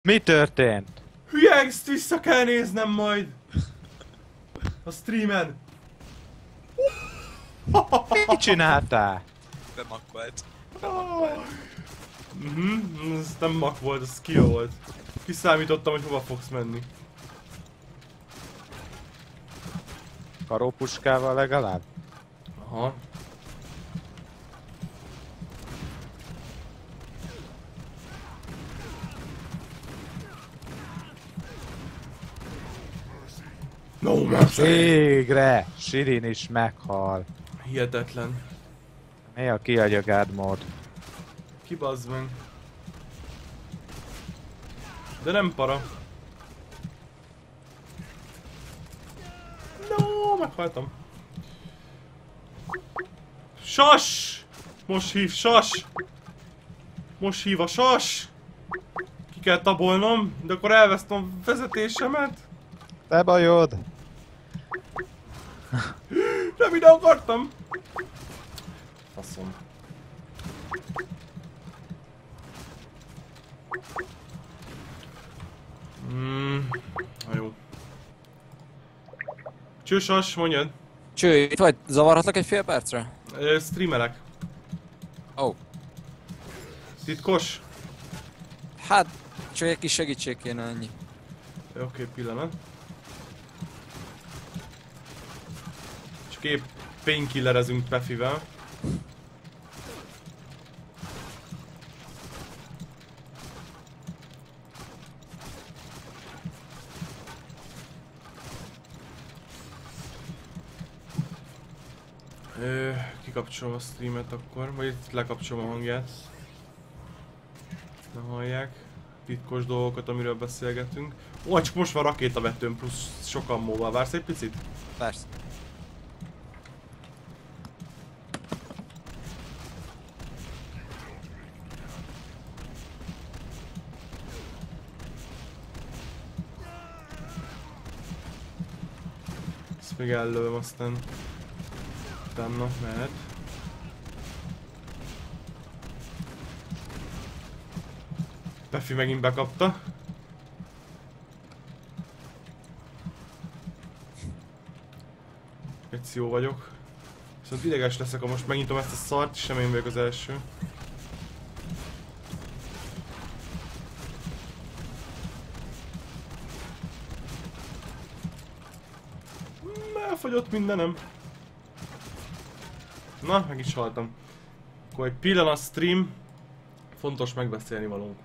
Mi történt? Hülye, ezt vissza kell néznem majd! A streamen! Mit csináltál? Bemakkolt. Bemakkolt. Ez nem mak volt, ez skill volt. Kiszámítottam, hogy hova fogsz menni. Karópuskával legalább? Aha. No mercy! Végre! Sirin is meghal. Hihetetlen. Mi a kiadja God mód? Kibazd meg. De nem para. No, meghaltam. Sas! Most hív sas! Most hív a sas! Ki kell tabolnom, de akkor elvesztem a vezetésemet. Te bajod! Nem ide akartam! Faszom. Na jó. Csősas, mondjad. Cső, itt vagy? Zavarhatlak egy fél percre? Streamelek. Ó. Oh. Titkos? Hát, csak egy kis segítség kéne ennyi. Oké, pillanat. Csak épp painkillerezünk Pefivel. Kikapcsolom a streamet akkor, vagy itt lekapcsolom a hangját. Ne hallják. Titkos dolgokat, amiről beszélgetünk. Ó, csak most van rakétavetőm plusz sokan móval. Vársz egy picit? Persze. Ezt még ellövöm, aztán utána mehet. Pefi megint bekapta. Egy jó vagyok. Viszont ideges leszek, ha most megnyitom ezt a szart, és nem én vagyok az első. Elfogyott mindenem. Na, meg is haltam. Akkor egy pillanat stream. Fontos megbeszélni valónk van.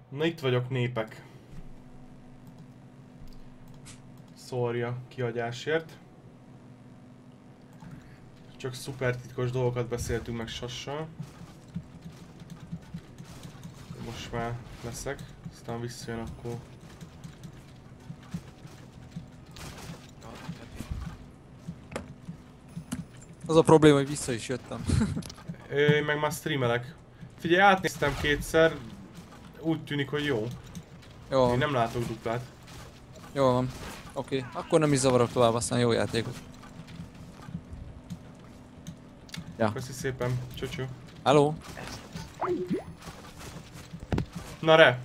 Na itt vagyok, népek. Sorry a kihagyásért. Csak szuper titkos dolgokat beszéltünk meg Sassal. Most már leszek, aztán visszajön akkor. Az a probléma, hogy vissza is jöttem. Én meg már streamelek. Figyelj, átnéztem kétszer, úgy tűnik, hogy jó. Jó Én van, nem látok duplát. jó van. Oké, akkor nem is zavarok tovább, aztán jó játékot. Ja. Köszi szépen, csöcső. Hello? Na re!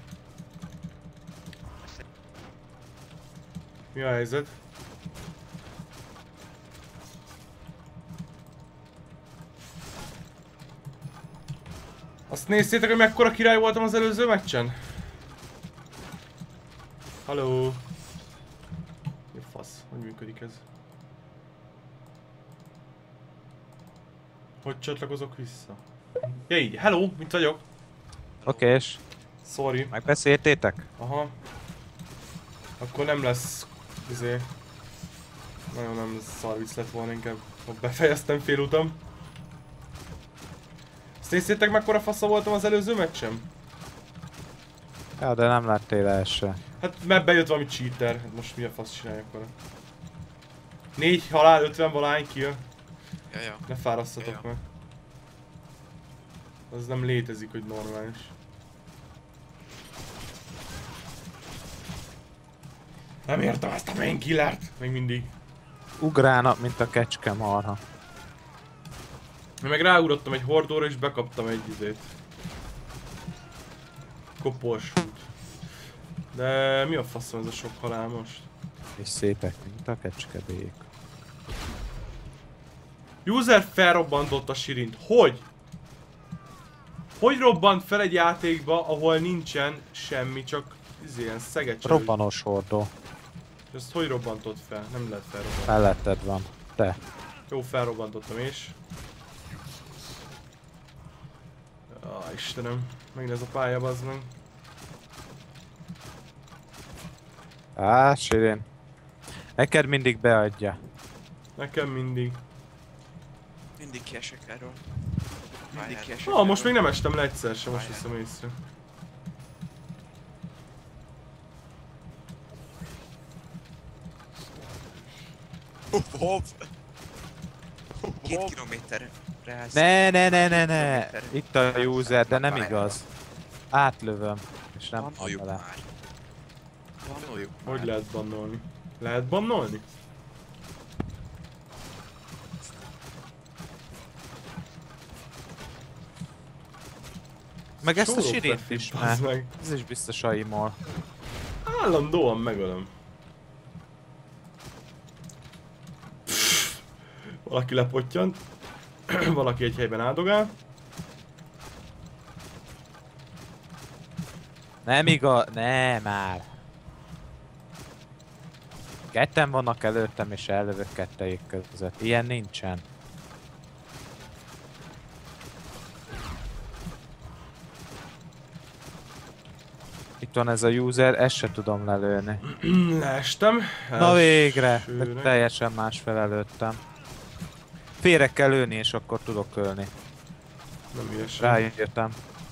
Mi a helyzet? Azt néztétek, hogy mekkora király voltam az előző meccsen? Halló! Mi a fasz? Hogy működik ez? Hogy csatlakozok vissza? Ja így, hello! Mit vagyok? Okés. Sorry. Megbeszéltétek? Aha. Akkor nem lesz... Nagyon nem szarvic lett volna, inkább befejeztem félutam. Azt nézzétek, mekkora fasza voltam az előző meccsem? Ja, de nem lettél első. Hát mert bejött valami cheater, hát most mi a fasz csináljak vele? 4 halál, 50 valány kill. Ja. Ne fárasztatok Ja. meg. Az nem létezik, hogy normális. Nem értem ezt a painkillert! Még mindig. Ugrálnak, mint a kecske marha. Én meg ráugrottam egy hordóra és bekaptam egy izét. Koporsút. De mi a faszom ez a sok halál most? És szépek, mint a kecskebék. User felrobbantott a Sirint. Hogy? Hogy robbant fel egy játékba, ahol nincsen semmi, csak ilyen szegecső? Robbanós hordó. Ezt hogy robbantott fel? Nem lehet felrobbantani. Melletted van. Te. Jó, felrobbantottam és... Istenem, megint ez a pálya, bazd meg. Á, Sirin. Neked mindig beadja. Nekem mindig. Mindig kiesek erről. Mindig kiesek Most még nem estem le egyszer sem, most hiszem észre. Hopp! 2 kilométerre állsz. Ne. Itt a user, de nem igaz. Átlövöm. És nem Bannoljuk bele. már. Bannoljuk már. Hogy lehet bannolni? Lehet bannolni? Meg ezt a Sóró Sirint profit, is bazd már. meg. Ez is biztos a imol. Állandóan megölöm. Valaki lepottyant. Valaki egy helyben áldogál. Nem igaz, ne már. Ketten vannak előttem és ellövök kettejük között. Ilyen nincsen. Itt van ez a user, ezt se tudom lelőni. Leestem. Na végre! Elsőnek. De teljesen másfel előttem. Félre kell lőni és akkor tudok ölni. Nem ügyesen. Rájöttem.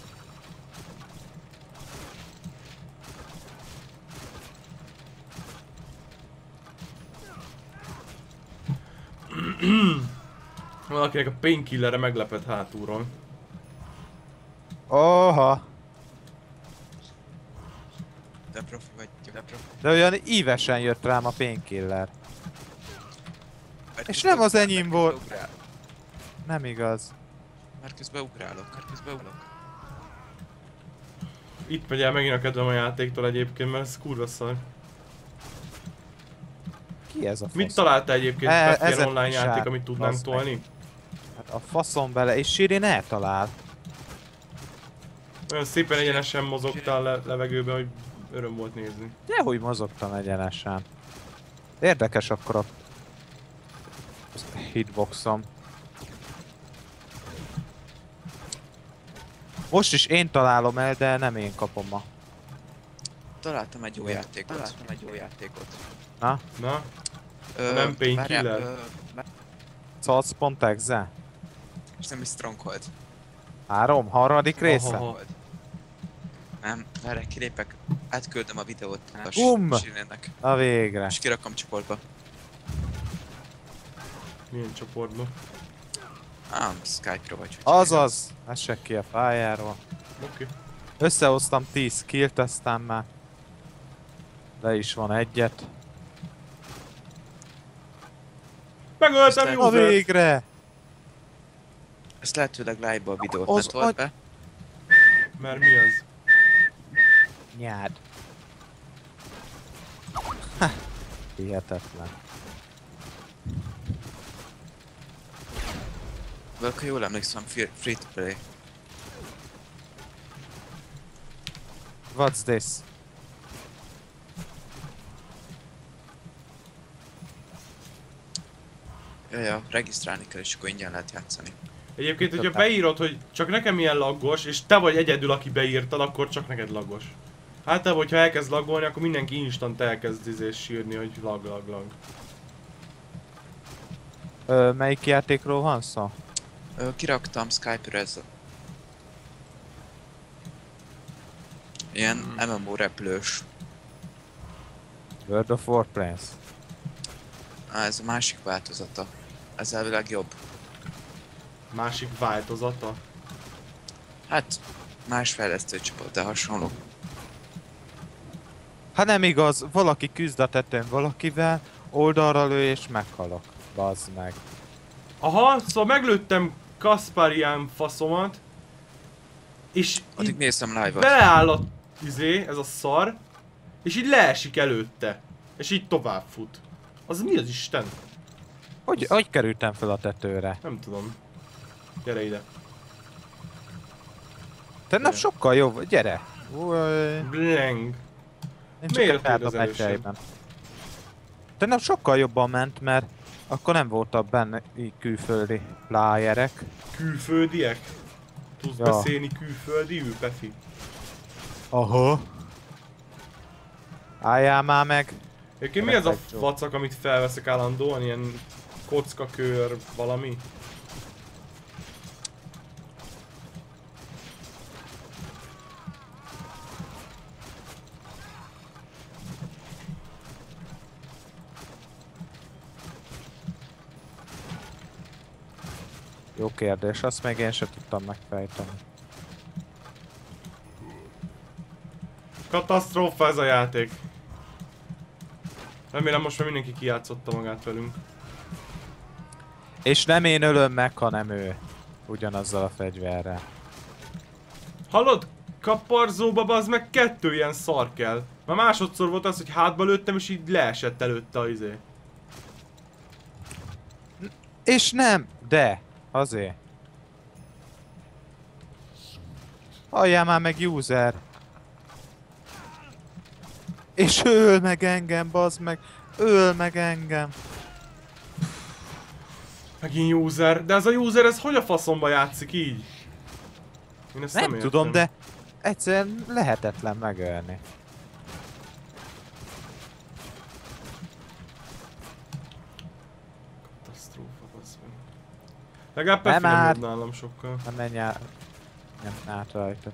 Valakinek a painkillere meglepett hátulról. Oha! De profi vagy, de profi. De olyan ívesen jött rám a painkiller. És nem az enyém volt. Nem igaz. Már közben ugrálok. Itt megy el megint a kedvem a játéktól egyébként, mert ez kurva szar. Ki ez a fasz? Mit találtál egyébként? Ezen Ilyen online is játék, át, amit tudnánk bazd meg. tolni? Hát a faszom bele, és Sirin eltalál. Olyan szépen egyenesen mozogtál levegőben, hogy öröm volt nézni. Dehogy mozogtam egyenesen. Érdekes akkor a hitboxom. Most is én találom el, de nem én kapom a Találtam egy jó játékot. Na? nem Painkiller? Salz.exe? És nem is Stronghold. Harmadik része? Aha. Nem, várj, kilépek. Átküldöm a videót a Bum! Sirénnek. Na végre. És kirakom csoportba. Milyen csoportban? Skype-ra vagy. hogy Azaz! Essek ki a pályáról. Oké. Összehoztam 10 killt, aztán már le is van egyet. Megöltem Aztán- Na User! végre! Ezt lehetőleg live-ba a videót Az ne told be. Mert mi az? Nyád. Ha, hihetetlen. Akkor jól emlékszem, free to play. What's this? Ja, regisztrálni kell, és akkor ingyen lehet játszani. Egyébként, hogyha Totál. beírod, hogy csak nekem ilyen laggos, és te vagy egyedül, aki beírtad, akkor csak neked laggos. Általában, hogyha elkezd laggolni, akkor mindenki instant elkezd sírni, hogy lag. Melyik játékról van szó? Kiraktam Skype-ra ez ilyen MMO repülős. World of Warplanes. Ez a másik változata. Ez elvileg jobb. Másik változata. Hát, más fejlesztőcsoport, de hasonló. Hát nem igaz, valaki küzd a tetőn valakivel, oldalra lő és meghalok. Bazd meg. Aha, szóval meglőttem Kasparian faszomat. És Addig így néztem live-ot. beleáll a ez a szar, és így leesik előtte. És így tovább fut. Az mi az Isten? Hogy kerültem fel a tetőre? Nem tudom. Gyere ide. Te nem sokkal jobb, gyere! Uj, Bleng. én csak Miért a kártam az erősebb? egyeiben. Te nem sokkal jobban ment, mert akkor nem voltak benne így külföldi playerek. Külföldiek? Tudsz Ja. beszélni külföldiül, Pefi? Aha. Álljál már meg! Egyébként mi ez a Perfetto. vacak, amit felveszek állandóan? Ilyen kockakör valami? Jó kérdés, azt még én sem tudtam megfejteni. Katasztrófa ez a játék. Remélem most már mindenki kijátszotta magát velünk. És nem én ölöm meg, hanem ő. Ugyanazzal a fegyverrel. Hallod? Kaparzóba bazd meg 2 ilyen szar kell. Már másodszor volt az, hogy hátba lőttem és így leesett előtte a izé. És nem, de azért. Halljál már meg, user! És ő öl meg engem, bazd meg! Öl meg engem! Megint user. De ez a user, ez hogy a faszomba játszik így? Én ezt Nem értem. tudom, de egyszerűen lehetetlen megölni. Katasztrófa, bazd meg. Legalább Nem Pefi nem már. jobb nálam sokkal. Nem menj át. Nem át rajta.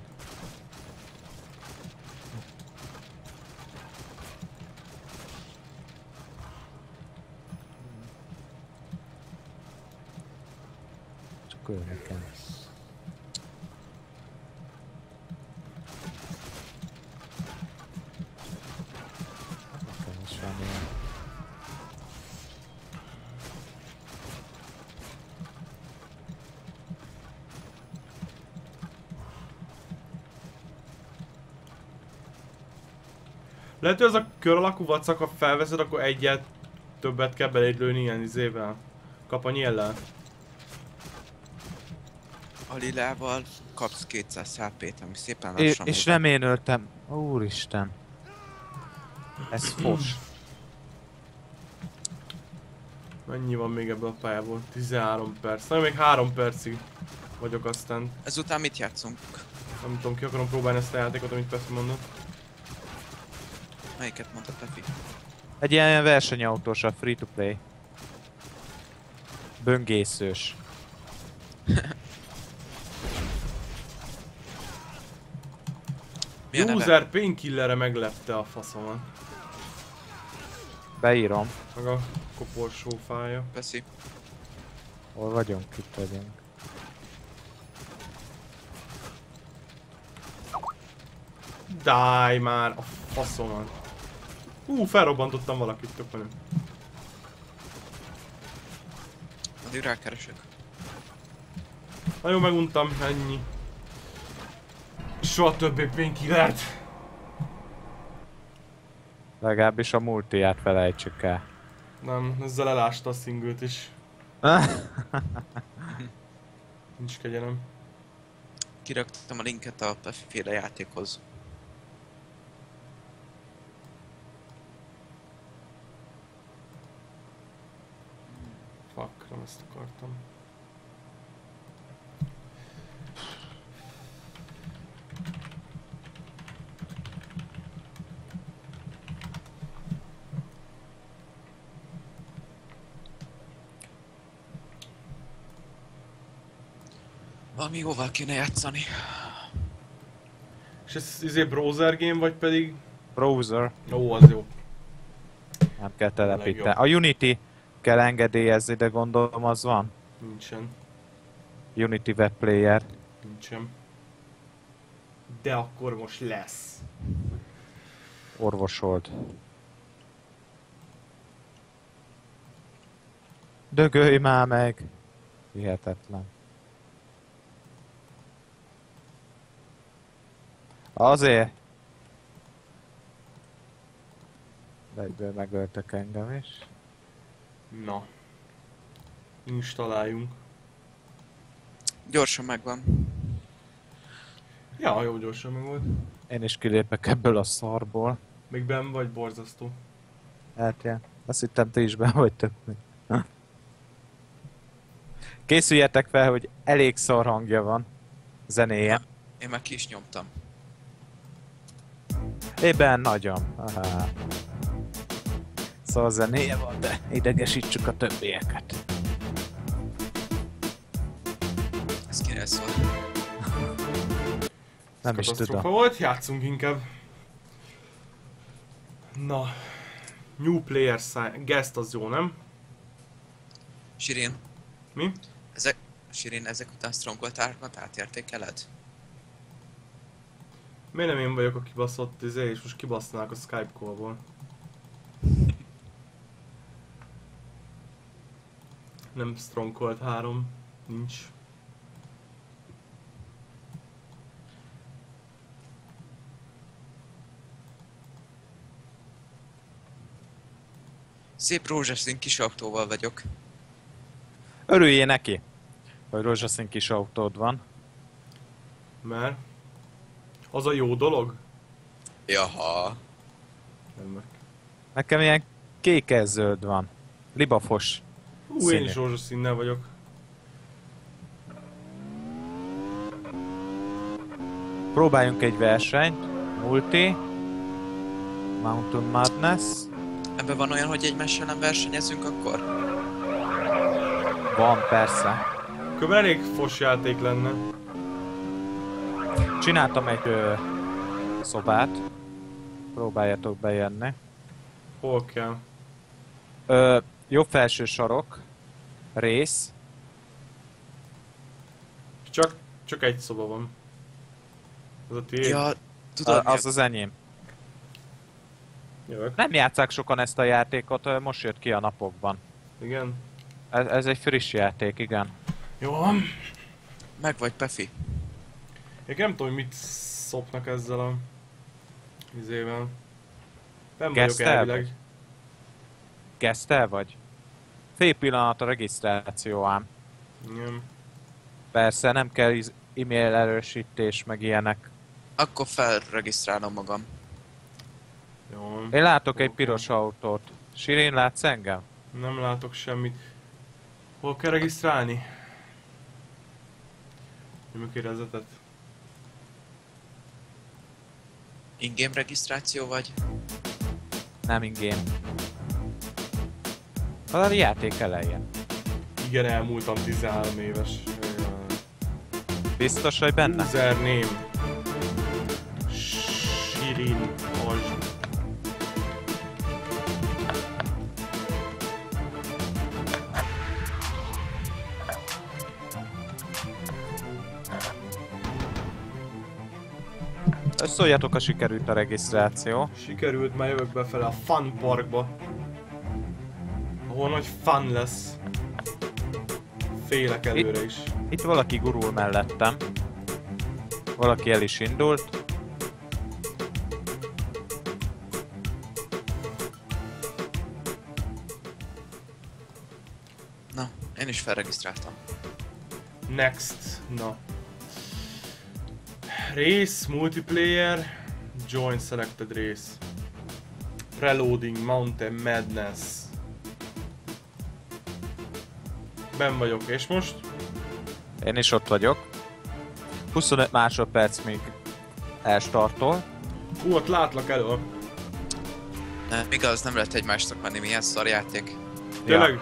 Csak ölni kell. Nekem is van ilyen. Lehet, hogy az a kör alakú vacak, ha felveszed, akkor egyet többet kell beléd lőni ilyen izével. Kapanyéllel. A lilával kapsz 200 HP-t, ami szépen És, lassan és megy. nem én öltem. Úristen. Ez fos. Mennyi van még ebből a pályából? 13 perc. Na, még 3 percig vagyok aztán. Ezután mit játszunk? Nem tudom, ki akarom próbálni ezt a játékot, amit Pefi mondott. Melyiket mondta Pefi? Egy ilyen versenyautós, a free-to-play. Böngészős. Mi a neve? User Painkillerre meglepte a faszomat. Beírom. Meg a koporsó fája. Peszi. Hol vagyunk? Itt vagyunk. Dáj már a faszomat. Felrobbantottam valakit, tök menő. Addig rákeresek. Na jó, meguntam, ennyi. Soha többé Painkillert. Legalábbis a multiját felejtsük el. Nem, ezzel elásta a singlet is. Nincs kegyelem. Kiraktam a linket a Pefi féle játékhoz. Fuck, nem ezt akartam. Valami jóval kéne játszani. És ez browser game vagy pedig... Browser. Ó, az jó. Nem kell telepíteni. Legjobb. A Unity kell engedélyezni, de gondolom az van. Nincsen. Unity Web Player. Nincsen. De akkor most lesz. Orvosold. Dögölj már meg! Hihetetlen. Azért. De egyből megöltek engem is. Na. Installáljunk. Gyorsan megvan. Ja, jó gyorsan meg volt. Én is kilépek ebből a szarból. Még benn vagy borzasztó. Hát ja. Azt hittem, ti is ben vagytok. Készüljetek fel, hogy elég szar hangja van. Zenéje. Én már ki is nyomtam. Ében nagyon. Aha. Szóval zenéje van, de idegesítsük a többieket. Ez kinél szól. Nem is Katasztrófa tudom. volt, játszunk inkább. Na. New player sign. Guest az jó, nem? Sirin, Mi? ezek után Stronghold 3-at átértékeled? Miért nem én vagyok a kibaszott és most kibasznák a Skype callból? Nem Stronghold 3. Nincs. Szép rózsaszín kis autóval vagyok. Örüljél neki, hogy rózsaszín kis autód van. Mert? Az a jó dolog? Jaha. Nem meg. Nekem ilyen kékes-zöld van. Libafos. Én Színű. is rózsaszínnel vagyok. Próbáljunk egy versenyt. Multi. Mountain Madness. Ebben van olyan, hogy egymással nem versenyezünk akkor? Van, persze. Kb. Elég fos játék lenne. Csináltam egy szobát. Próbáljatok bejönni. Hol kell? Jobb felső sarok. Rész. Csak egy szoba van. Az a tiéd? Ja, tudod, Az az enyém. Jövök. Nem játsszák sokan ezt a játékot, most jött ki a napokban. Igen. Ez egy friss játék, igen. Jó van. meg vagy Pefi. Én nem tudom, hogy mit szopnak ezzel a... izével. Nem vagyok Kezdte el elvileg. Kezdte vagy? Fél pillanat a regisztráció ám. Igen. Persze, nem kell e-mail erősítés, meg ilyenek. Akkor felregisztrálom magam. Jó van. Én látok egy Oké. piros autót. Sirin, látsz engem? Nem látok semmit. Hol kell regisztrálni? Nyomjuk érezetet. In-game regisztráció vagy? Nem ingame. Az a játék elején. Igen, elmúltam 13 éves. Biztos, hogy benne? Username. Sirin Azs. Szóljatok, ha sikerült a regisztráció. Sikerült, már jövök befele a Fun Parkba. Ahol nagy fun lesz. Félek előre is. Itt valaki gurul mellettem. Valaki el is indult. Na, én is felregisztráltam. Next. Na. Race, multiplayer, join selected race. Preloading, Mountain Madness. Ben vagyok, és most? Én is ott vagyok. 25 másodperc még elstartol. Hú, ott látlak elő. Nem, igaz, nem lehet egymásnak menni, milyen szar játék. Tényleg?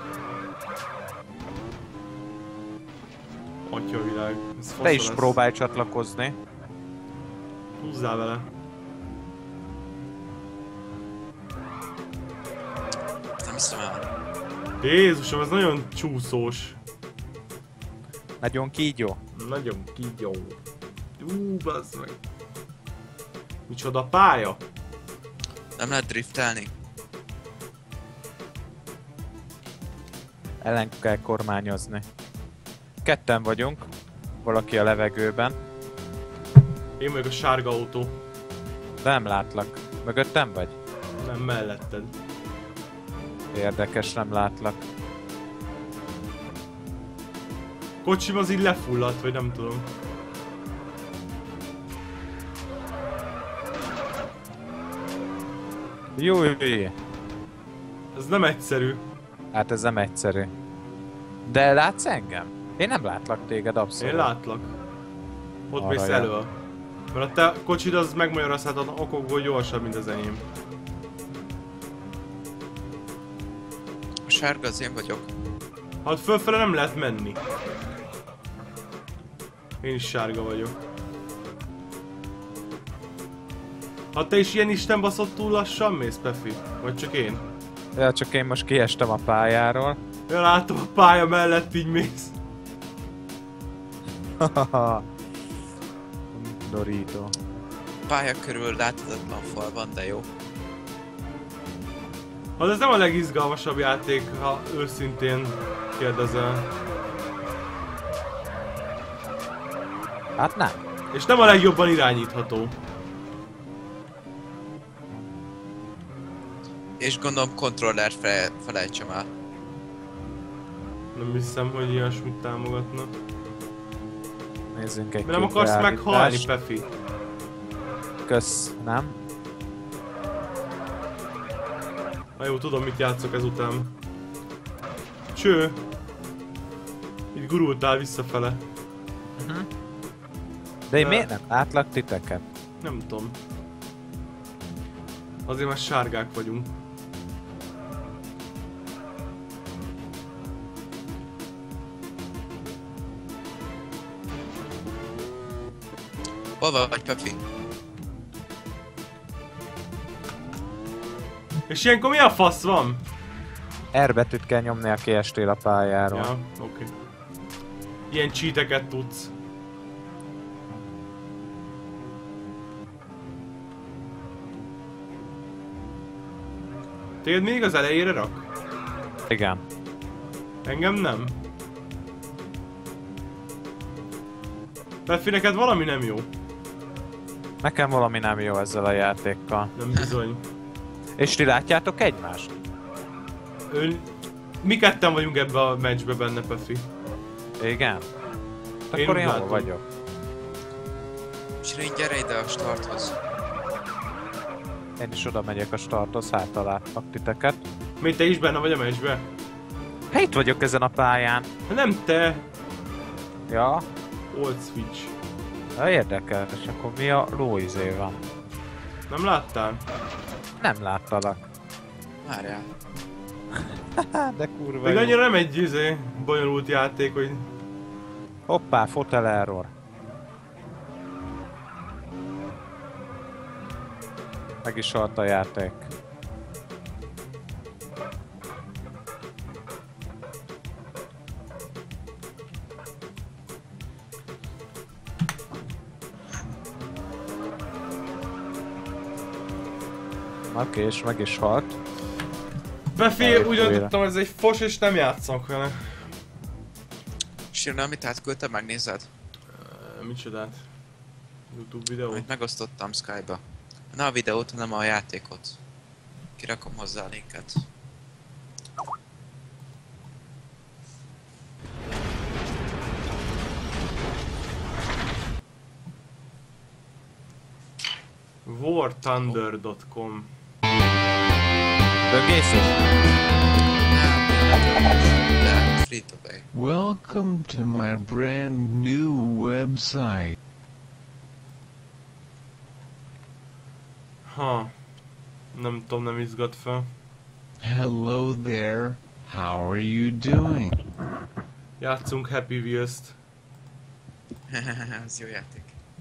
Atyavilág. Ez Te is fasza lesz. próbálj csatlakozni. Húzzál vele. Nem hiszem el. Jézusom, ez nagyon csúszós. Nagyon kígyó. Nagyon kígyó. Bazd meg. Micsoda pálya? Nem lehet driftelni. Ellen kell kormányozni. Ketten vagyunk. Valaki a levegőben. Én vagyok a sárga autó. De nem látlak. Mögöttem vagy? Nem, melletted. Érdekes, nem látlak. Kocsim az így lefulladt, vagy nem tudom. Jó. Ez nem egyszerű. Hát ez nem egyszerű. De látsz engem? Én nem látlak téged abszolút. Én látlak. Ott Arra mész jön. elő. Mert a te kocsid az megmagyarázhatatlan okokból gyorsabb, mint az enyém. A sárga az én vagyok. Hát fölfele nem lehet menni. Én is sárga vagyok. Ha te is ilyen istenbaszott túl lassan mész, Pefi? Vagy csak én? Ja, csak én most kiestem a pályáról. Ja, látom a pálya mellett így mész. Dorito. Pálya körül láthatatlan fal van, de jó. Hát ez nem a legizgalmasabb játék, ha őszintén kérdezel. Hát nem. És nem a legjobban irányítható. És gondolom kontrollert felejtsem el. Nem hiszem, hogy ilyesmit támogatna. Nézzünk egy De nem kis akarsz meghalni, beállítást. Pefi? Kösz, nem? Na jó, tudom mit játszok ezután. Cső! Itt gurultál visszafele. De én miért nem látlak titeket? Nem tudom. Azért már sárgák vagyunk. Hol vagy, Pepi? És ilyenkor mi a fasz van? R betűt kell nyomni, aki estél a pályáról. Ja, oké. Ilyen cheateket tudsz. Téged még az elejére rak? Igen. Engem nem. Pefi, neked valami nem jó. Nekem valami nem jó ezzel a játékkal. Nem bizony. És ti látjátok egymást? Mi ketten vagyunk ebbe a meccsbe benne, Pefi. Igen? Én Akkor úgy én hol látom. vagyok? Sirin, gyere ide a starthoz. Én is oda megyek a starthoz, hát találtak titeket. Még te is benne vagy a meccsbe? Hát itt vagyok ezen a pályán. Nem te. Ja, Old Switch. ja érdekes, akkor mi a lóizé van? Nem láttál? Nem láttalak. Várjál. De kurva Még jó. annyira nem egy bonyolult játék, hogy... Hoppá, fotel error. Meg is halt a játék. Oké, és meg is halt. Befél, úgy Újra. döntöttem, ez egy fos és nem játszok vele. Sírna, amit átküldtem, megnézed? Micsodát? YouTube videó? Amit megosztottam Skype-ba. Ne a videót, hanem a játékot. Kirakom hozzá a linket. warthunder.com. Bögészes? De free to play. Welcome to my brand new website. Ha. Nem tudom, nem izgat fel. Hello there. How are you doing? Játszunk Happy Wheels-t. Ez jó játék.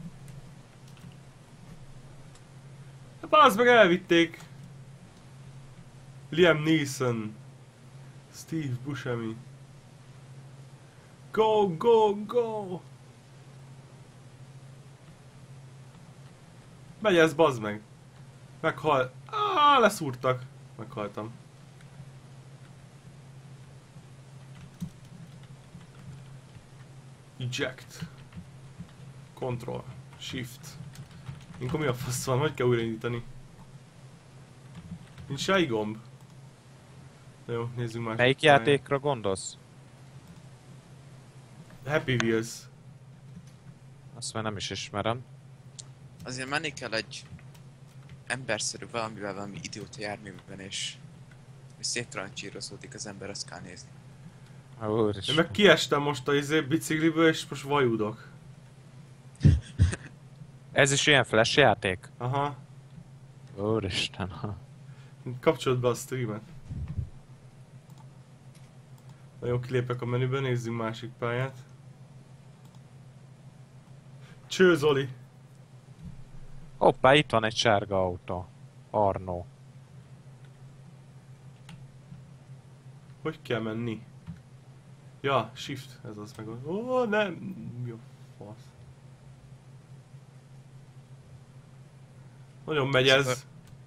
Bázd meg, elvitték! Liam Neeson. Steve Buscemi. Go, go, go! Megy ez, bazd meg! Meghal... leszúrtak. Meghaltam. Eject. Control. Shift. Inkább mi a fasz van? Hogy kell újraindítani? Nincs rá gomb. Na jó, nézzünk már. Melyik játékra gondolsz? Happy Wheels. Azt már nem is ismerem. Azért menni kell egy emberszerű valamivel, valami idióta járműben, és széttrancsírozódik az ember, azt kell nézni. Én Úristen. meg kiestem most a bicikliből, és most vajudok. Ez is ilyen flash játék? Aha. Úristen. Kapcsolod be a streamet. Nagyon kilépek a menübe, nézzünk másik pályát. Cső, Zoli! Hoppá, itt van egy sárga autó. Arno. Hogy kell menni? Ja, shift, ez az meg. Ó, nem! Jó, fasz. Nagyon megy ez.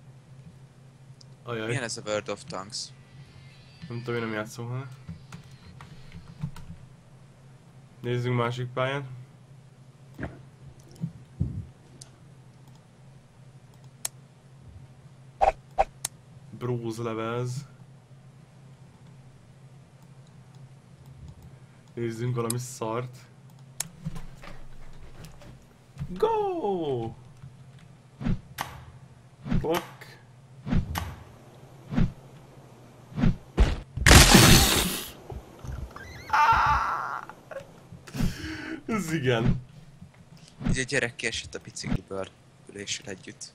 Ajaj, Milyen ez a World of Tanks? nem tudom, én nem játszom vele. Nézzünk másik pályán. Bros levels. Nézzünk valami szart. Go! Klak. Ez igen. Ugye a gyerek kiesett a bicikliből üléssel együtt.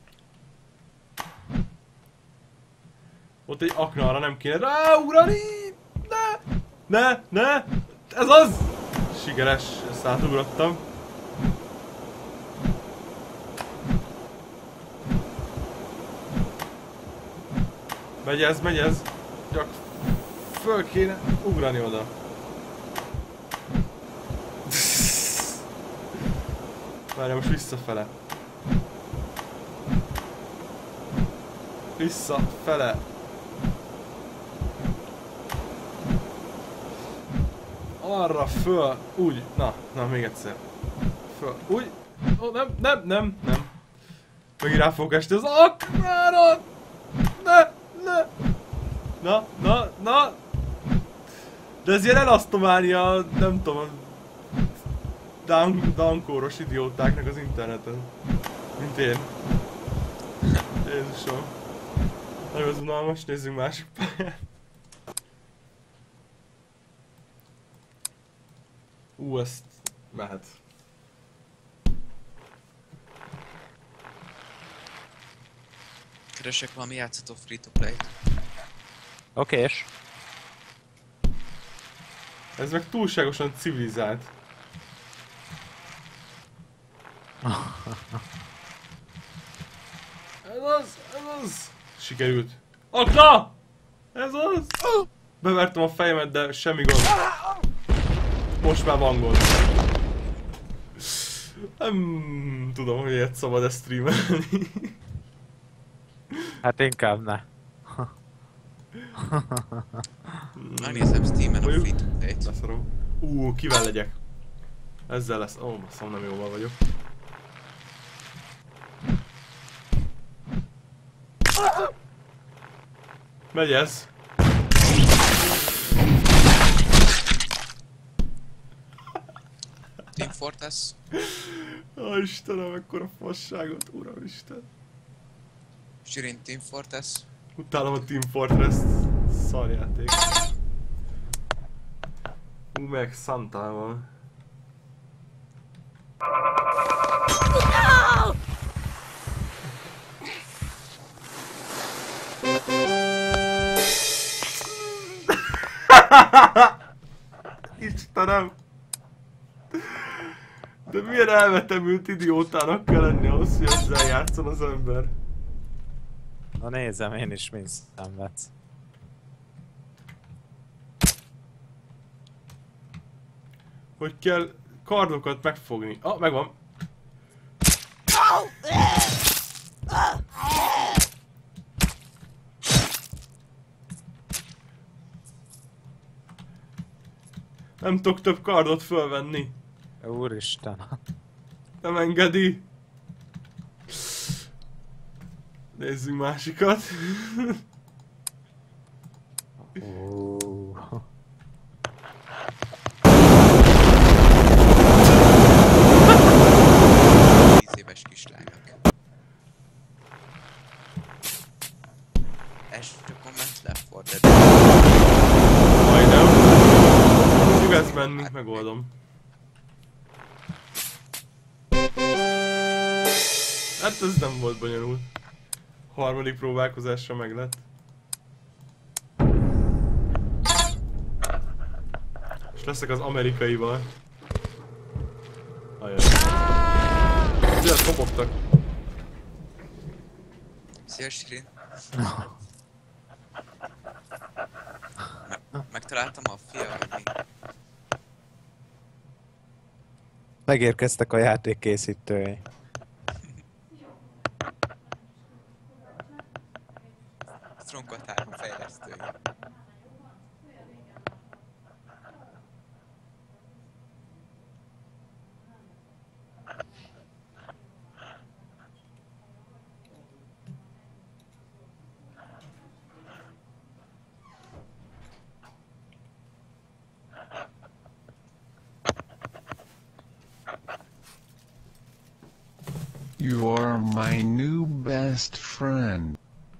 Ott egy akna, arra nem kéne ráugrani! Ne! Ne! Ne! Ez az! Sikeres, ezt átugrottam. Megy ez, megy ez. Csak föl kéne ugrani oda. Várjál, most visszafele. Visszafele. Arra föl, úgy, na még egyszer. Föl, úgy, ó, nem. Megint rá fogok esni az aknára! Ne! Na! De ez ilyen elasztománia, nem tudom, dankóros idiótáknak az interneten. Mint én. Jézusom. Nagyon unalmas, nézzünk másik pályán. Ezt mehet. Keresek valami játszható free to play-t. Okés. Ez meg túlságosan civilizált. Ez az! Sikerült. Akna! Ez az! Bevertem a fejemet, de semmi gond. Most már van gond. Nem tudom, hogy ilyet szabad ezt streamelni. Hát inkább ne. Megnézem Steamen a Mondjuk, Free-to-Play-t. leszarom. Kivel legyek? Ezzel lesz. Basszom, nem jóval vagyok. Megy ez. Team Fortress. Istenem, mekkora fasságot, uramisten. Sirin Team Fortress. Utálom a Team Fortress-t. Szarjáték. Meg Santával. Istenem! De milyen elvetemült idiótának kell lenni ahhoz, hogy ezzel játszon az ember? Na nézem, én is mind szenvedsz. Hogy kell kardokat megfogni. Megvan. Nem tudok több kardot fölvenni. Úristen. Nem engedi. Nézzünk másikat. Ó. 10 éves kislányok. Első komment Left 4 Dead. Majdnem. Fog ez menni, megoldom. Hát ez nem volt bonyolult. Harmadik próbálkozásra meg lett. És leszek az amerikaival. Ajaj. Azért kopogtak. Szia Sirin. Megtaláltam a fia, vagy mi? Megérkeztek a játékkészítői. Stronghold 3 fejlesztői. You are my new best friend.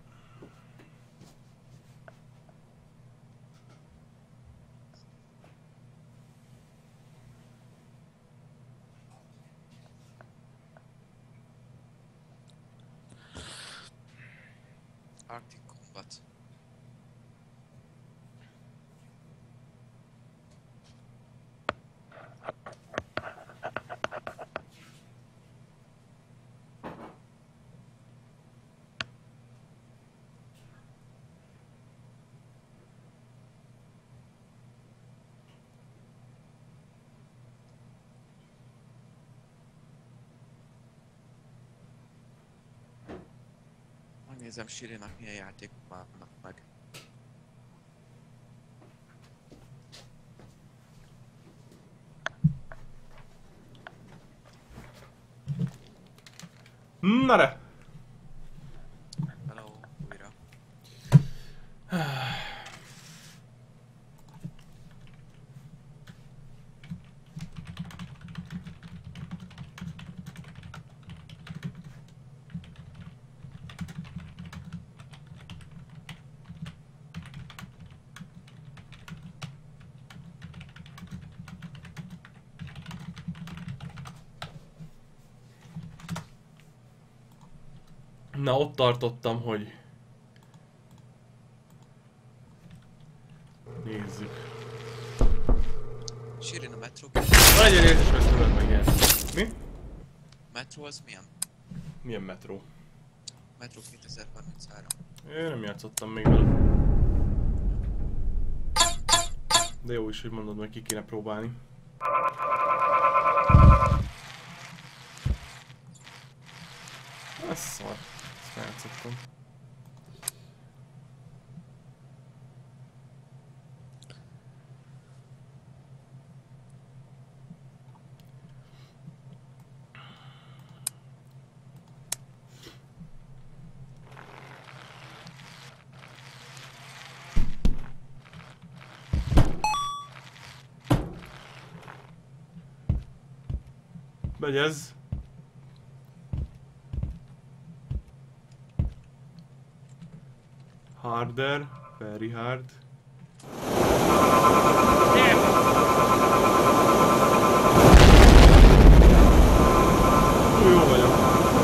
Arctic Combat. Megnézem Sirinnak milyen játékok vannak meg. Na de! Hello, újra. Na, ott tartottam, hogy Metro az milyen? Milyen metró? Metro 2033. Én nem játszottam még vele. De jó is, hogy mondod, hogy ki kéne próbálni. Ez szar. Ezt eljátszottam. Megy ez. Harder, very hard. Jó vagyok.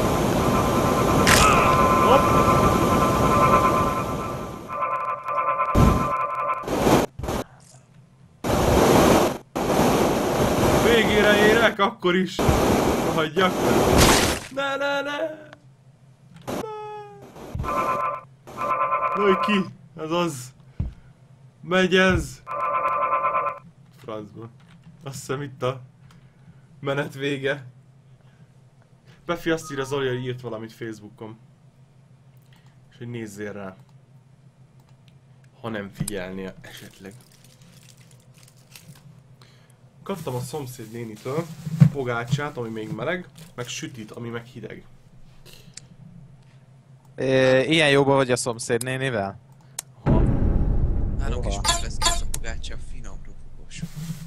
Hopp. Végére érek, akkor is. Hagyjak meg. Ne. Lőj ki! Ez az! Megy ez! Francba. Azt hiszem itt a menet vége. Pefi azt írja, Zoli, hogy írt valamit Facebookon. És hogy nézzél rá. Ha nem figyelnél esetleg. Kaptam a szomszéd nénitől pogácsát, ami még meleg, meg sütit, ami meg hideg. Ilyen jóban vagy a szomszéd nénivel? Nálunk is Hova? most lesz kész a pogácsa, finom rupogós.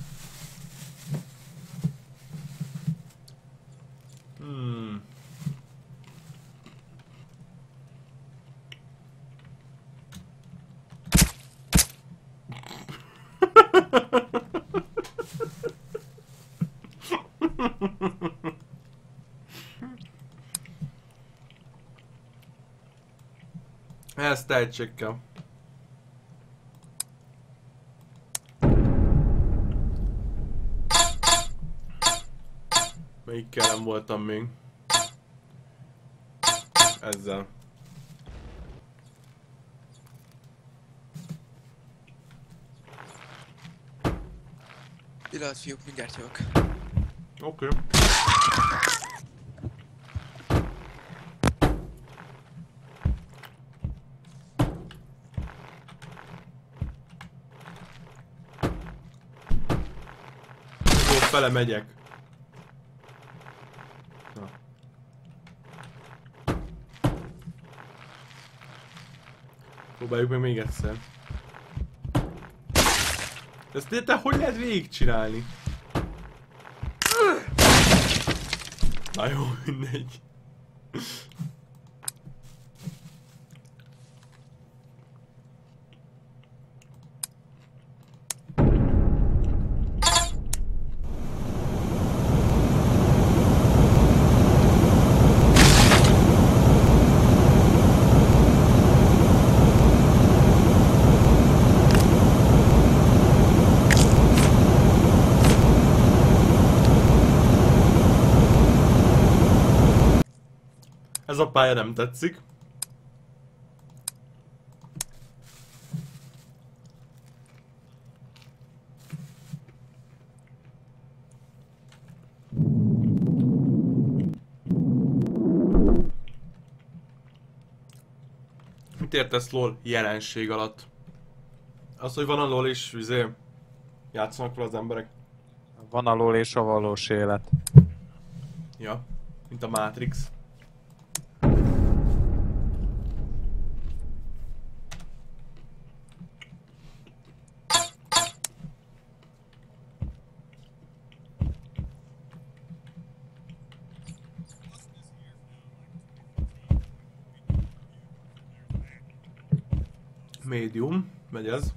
Ezt tehetségkel. Melyikkel nem voltam még? Ezzel. Pillanat, fiúk, mindjárt jövök. Oké. Jó, fele megyek. Na. Próbáljuk meg még egyszer. Ezt te hogy lehet végigcsinálni? Na jó, mindegy. Ez a pálya nem tetszik. Mit értesz LOL jelenség alatt? Az, hogy van a LOL is, játszanak vele az emberek. Van a LOL és a valós élet. Ja, mint a Matrix. Medium, megy ez.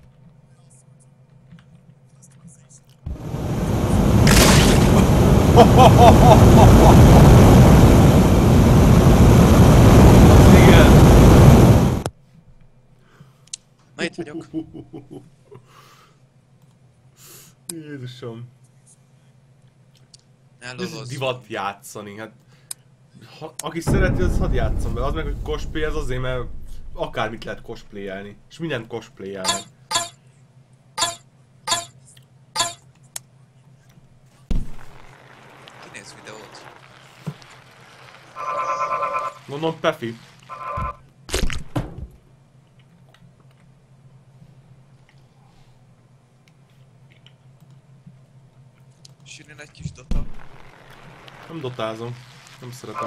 Igen. Na itt vagyok. Jézusom. Ez Ellolozzuk. divat játszani, hát Aki szereti, az hadd játszom vele. Az meg, hogy cosplay, ez azért, mert akármit lehet cosplayelni. És mindent cosplayelni. Kinéz videót. Mondom, Pefi. Sirin egy kis dota. Nem dotázom. Nem szeretem.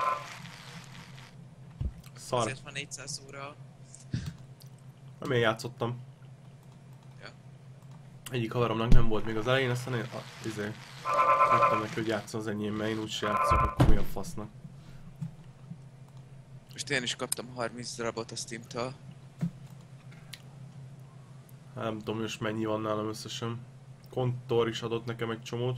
Szar. Azért van 400 óra. Nem én játszottam. Ja. Egyik haveromnak nem volt még az elején, aztán én mondtam neki, hogy játszon az enyémmel, én úgyse játszok, akkor mi a fasznak. Most én is kaptam 30 darabot a Steam-től. Hát nem tudom, most mennyi van nálam összesen. Kontor is adott nekem egy csomót.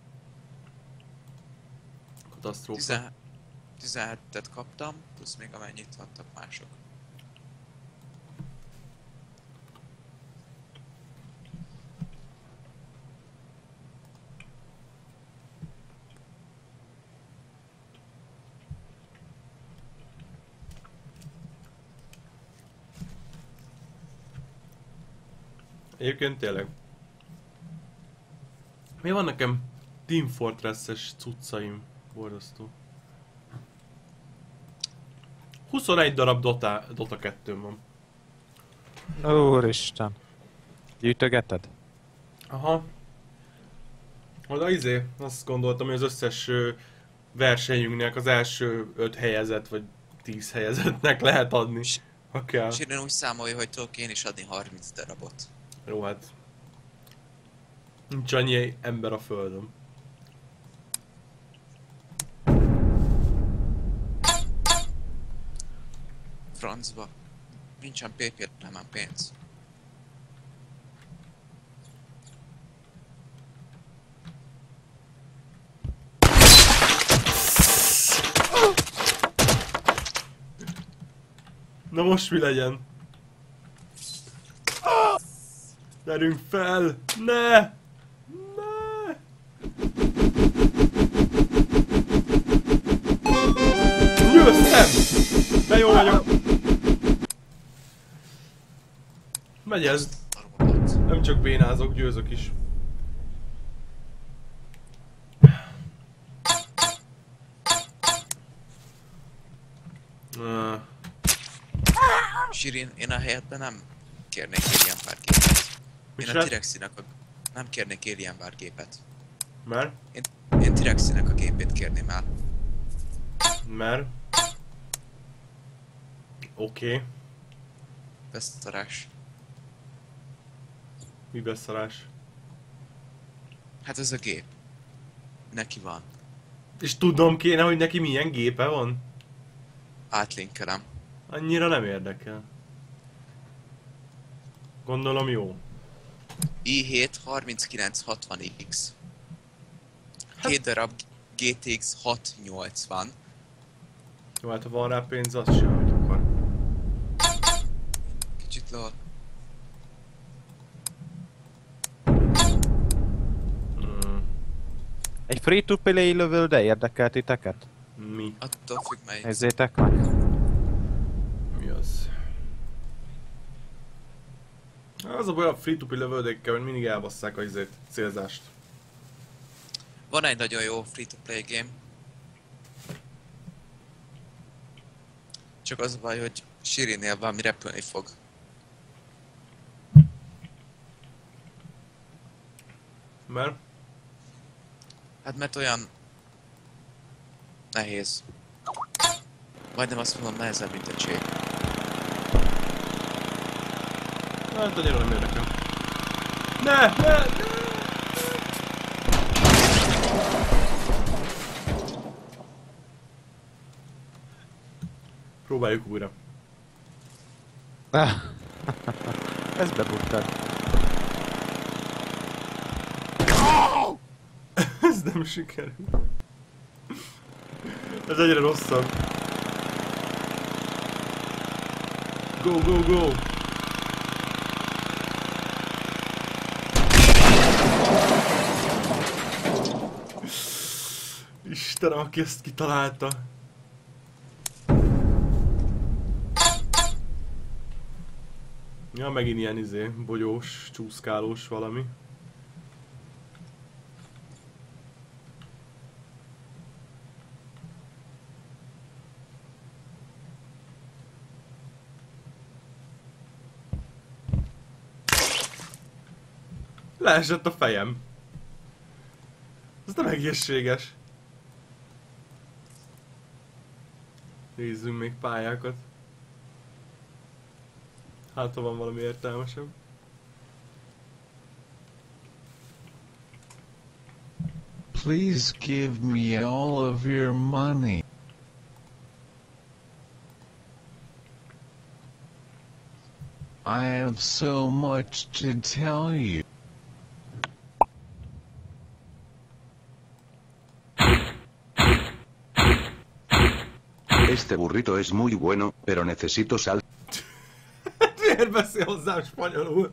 Katasztrófa. 17-et kaptam, plusz még amennyit adtak mások. Egyébként tényleg. Mi van nekem Team Fortress-es cuccaim? Borzasztó. 21 darab Dota 2 van. Úristen. Gyűjtögeted? Aha. Azt gondoltam, hogy az összes versenyünknek az első 5 helyezett vagy 10 helyezettnek lehet adni. Ha kell. És én úgy számolja, hogy tudok én is adni 30 darabot. Jó, hát. Nincs annyi ember a földön. Francba. Nincsen PP-re, nem már pénz. Na most mi legyen? Gyerünk fel! Ne! Ne! Győztem! De jó vagyok! Megy ez. Nem csak bénázok, győzök is. Sirin, én a helyetben nem kérnék Alien Bar gépet. Én a Mit T-Rexinek nem kérnék Alien Bar gépet. Mert? Én T-Rexinek a gépét kérném el. Mert? Oké. Beszarás. Mi beszarás? Hát ez a gép. Neki van. És tudnom kéne, hogy neki milyen gépe van? Átlinkelem. Annyira nem érdekel. Gondolom jó. i7 3960X. 2 darab GTX 680. Jó, hát ha van rá pénz, az sem, hogy akar. Kicsit lol. Egy free-to-play level, de érdekel titeket? Mi? Attól függ melyik. Nézzétek meg. Mi az? Az a baj a free-to-play lövöldékkel, hogy mindig elbasszák a célzást. Van egy nagyon jó free-to-play game. Csak az a baj, hogy Shirinnél valami repülni fog. Mert? Hát mert olyan... nehéz. Majdnem azt mondom, nehezebb, mint a Csé. Hát annyira nem érdekel. Ne! Próbáljuk újra. Ez bebuktad. Ez nem sikerül. Ez egyre rosszabb. Go, go, go! Istenem, aki ezt kitalálta. Ja, megint ilyen bogyós, csúszkálós valami. Leesett a fejem. Ez nem egészséges. Nézzünk még pályákat. Hát, ha van valami értelmesebb. Please give me all of your money. I have so much to tell you. Este burrito es muy bueno, pero necesito sal. Miért beszél hozzám spanyolul?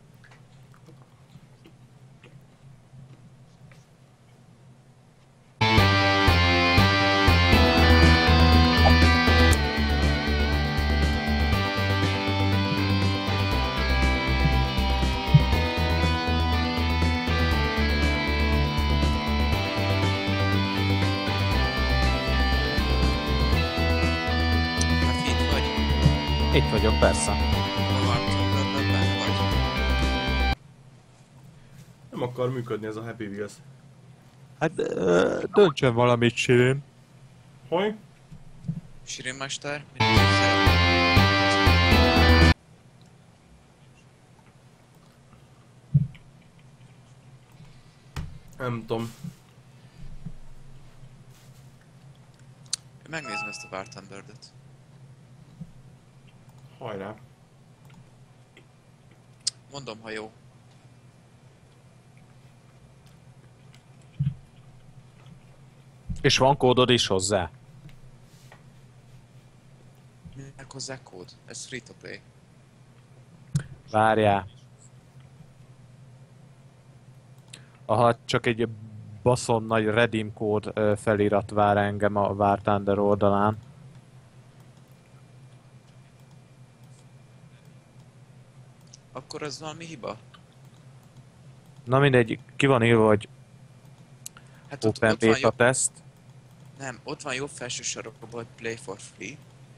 Itt vagyok, persze. Nem akar működni ez a Happy Wheels. Hát döntsön valamit, Sirin. Hogy? Sirin Mester? Nem tudom. Megnézem ezt a War Thundered-et. Hajrá. Mondom, ha jó. És van kódod is hozzá. Minek hozzá kód? Ez free to play. Várjál. Aha, csak egy baszon nagy redeem kód felirat vár engem a War Thunder oldalán. Akkor az valami hiba? Na mindegy, ki van írva, hogy Hát Open ott van Beta Test. Nem, ott van jobb felső sarokban, hogy Play for Free.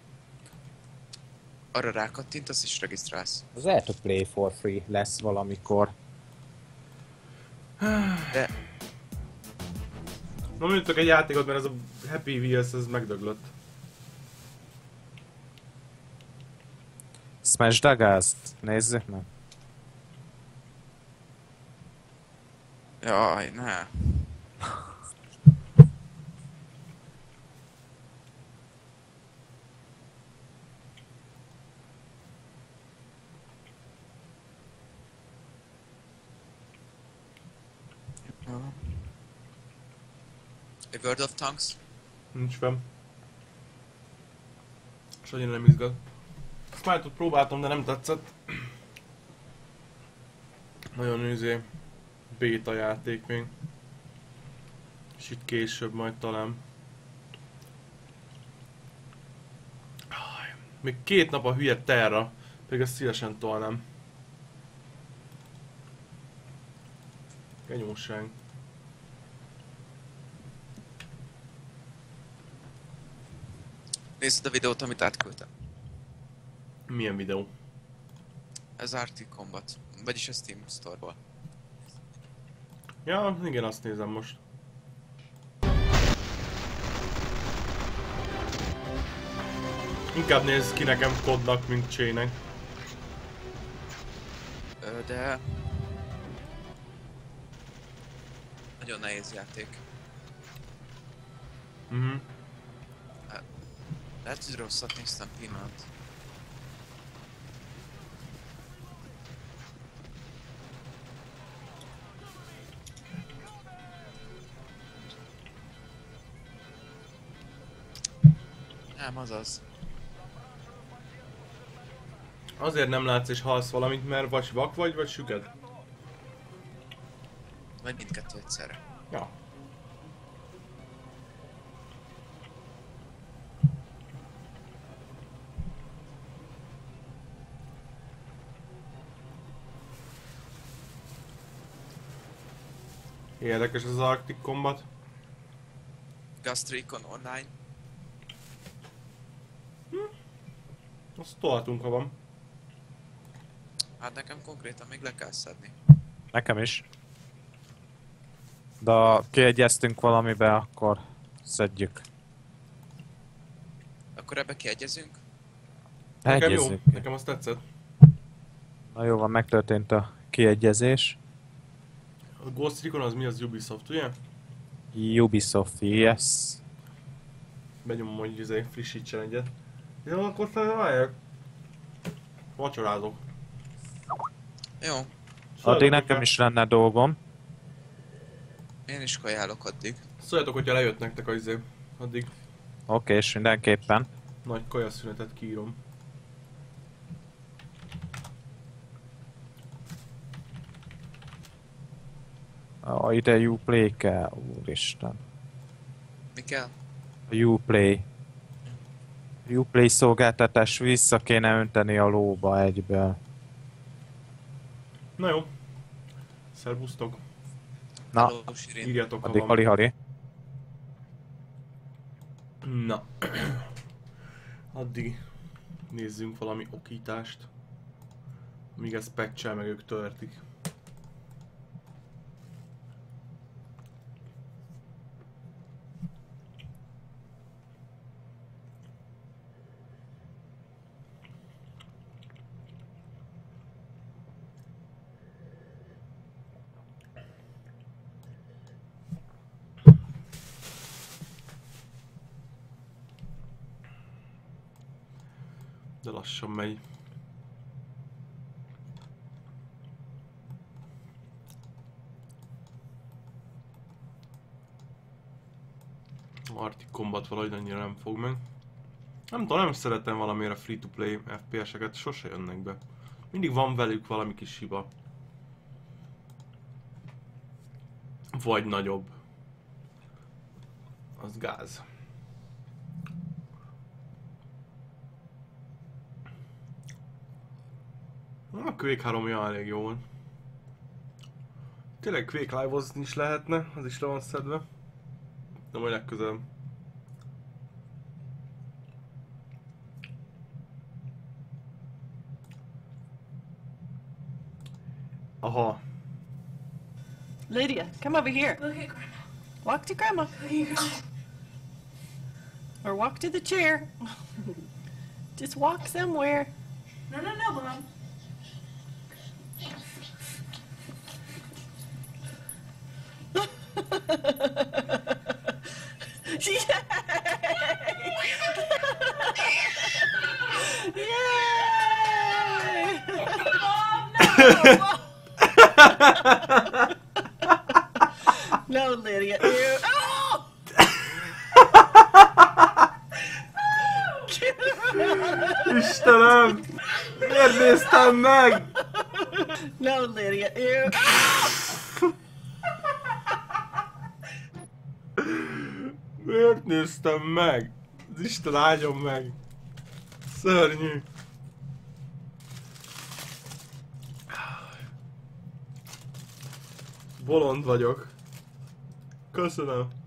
Arra rákattintasz és regisztrálsz. Az lehet, hogy Play for Free lesz valamikor. De Na mondjuk egy játékot, mert ez a Happy Wheels ez megdöglött. Smash Dagázt nézzük meg. jaj, ne. A World of Tanks? Nincs fenn. És annyira nem izgat. Ezt már próbáltam, de nem tetszett. Nagyon béta játék még. És itt később majd talán. Még 2 nap a hülye Terra, pedig ezt szívesen tolnám. Genyóság. Nézd a videót, amit átküldtem. Milyen videó? Ez RT Combat. Vagyis a Steam Store-ból. Ja, igen, azt nézem most. Inkább nézz ki nekem kodnak, mint Csének. De... Nagyon nehéz játék. Lehet, hogy rosszat néztem, pillanat. Nem, azaz. Azért nem látsz és halsz valamit, mert vagy vak vagy süked? Vagy mindkettő egyszerre. Ja. Érdekes ez az Arctic Combat. Ghost Recon Online. Azt tolhatunk, ha van. Hát nekem konkrétan még le kell szedni. Nekem is. De ha kiegyeztünk valamibe, akkor szedjük. Akkor ebbe kiegyezünk? Nekem jó, Egyezünk. nekem azt tetszett. Na jó van, megtörtént a kiegyezés. A Ghost Recon az mi, az Ubisoft, ugye? Ubisoft, yes. Benyomom, hogy frissítsen egyet. Jó, akkor aztán várjak. Vacsorázok. Jó, Addig nekem is lenne dolgom. én is kajálok addig. Szóljatok, hogyha lejött nektek az addig Oké, és mindenképpen. nagy kajaszünetet kiírom. Ide Uplay kell, úristen. Mi kell? A Uplay. Uplay szolgáltatás vissza kéne önteni a lóba egyből. Na jó. Szervusztok. Na, Hello, Sirin. Írjatok, ha addig van. hali-hali. Na. Addig nézzünk valami okítást. Míg ez patch-el, meg ők törtik. De lassan megy. Arctic Combat valahogy annyira nem fog meg. Nem tudom, nem szeretem valamire free-to-play FPS-eket, sose jönnek be. Mindig van velük valami kis hiba. Vagy nagyobb. Az gáz. A Quake 3 olyan elég jó volt. Tényleg Quake live-ozni is lehetne, az is le van szedve. De majd legközelebb. Aha. Lydia, come over here. Look at Grandma. Walk to Grandma. Look at Grandma. Or walk to the chair. Just walk somewhere. No, Mom. Yay! Mom, no! No, Lydia. Ew. Oh! Istenem! Miért néztem meg? No, Lydia. Ew. Miért néztem meg? Az Isten áldjon meg! Szörnyű! Bolond vagyok. Köszönöm.